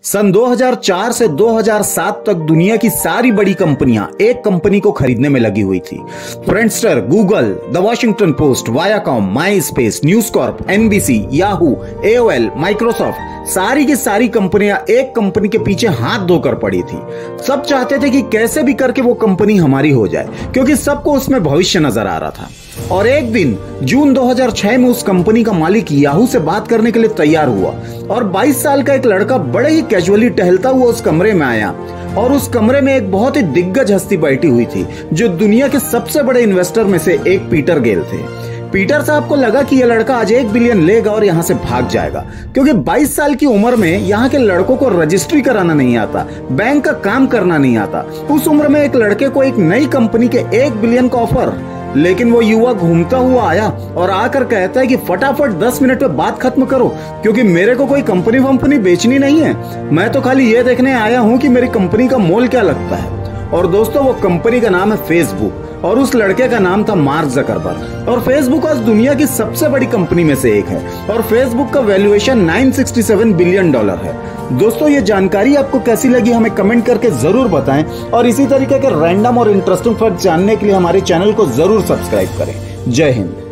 सन 2004 से 2007 तक दुनिया की सारी बड़ी कंपनियां एक कंपनी को खरीदने में लगी हुई थी। Friendster, Google, the Washington Post, Viacom, my space, News Corp, NBC, Yahoo, AOL, Microsoft, सारी की सारी कंपनियां एक कंपनी के पीछे हाथ धोकर पड़ी थी। सब चाहते थे कि कैसे भी करके वो कंपनी हमारी हो जाए, क्योंकि सबको उसमें भविष्य नजर आ रहा था। और एक दिन जून 2006 में उस कंपनी का मालिक याहू से बात करने के लिए तैयार हुआ और 22 साल का एक लड़का बड़े ही कैजुअली टहलता हुआ उस कमरे में आया। और उस कमरे में एक बहुत ही दिग्गज हस्ती बैठी हुई थी, जो दुनिया के सबसे बड़े इन्वेस्टर में से एक पीटर गेल थे। पीटर साहब को लगा कि यह लड़का आज 1 बिलियन लेगा और यहां से भाग जाएगा, क्योंकि 22 साल की उम्र में यहां के लड़कों को रजिस्ट्री कराना नहीं आता, बैंक का काम करना नहीं आता। उस उम्र में एक लड़के को एक नई कंपनी के 1 बिलियन का ऑफर। लेकिन वो युवा घूमता हुआ आया और आकर कहता है कि फटाफट 10 मिनट में बात खत्म करो, क्योंकि मेरे को कोई कंपनी वंपनी बेचनी नहीं है। मैं तो खाली ये देखने आया हूं कि मेरी कंपनी का मोल क्या लगता है। और दोस्तों, वो कंपनी का नाम है फेसबुक और उस लड़के का नाम था मार्क जकरबर्ग। और फेसबुक आज दुनिया की सबसे बड़ी कंपनी में से एक है और फेसबुक का वैल्यूएशन $967 बिलियन है। दोस्तों, ये जानकारी आपको कैसी लगी हमें कमेंट करके जरूर बताएं और इसी तरीके के रैंडम और इंटरेस्टिंग फैक्ट जानने के लिए हमारे चैनल को जरूर सब्सक्राइब करें। जय हिंद।